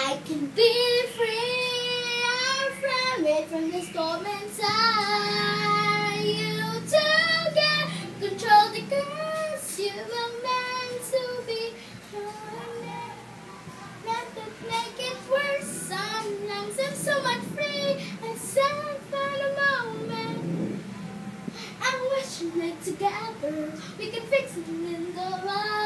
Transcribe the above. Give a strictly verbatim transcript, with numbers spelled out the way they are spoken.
I can be free. I'm from it, from the storm inside. You to get control the girls you were meant to be. Not to make it worse. Sometimes I'm so much free. I stand for the moment. I wish we lived together. We can fix it in the light.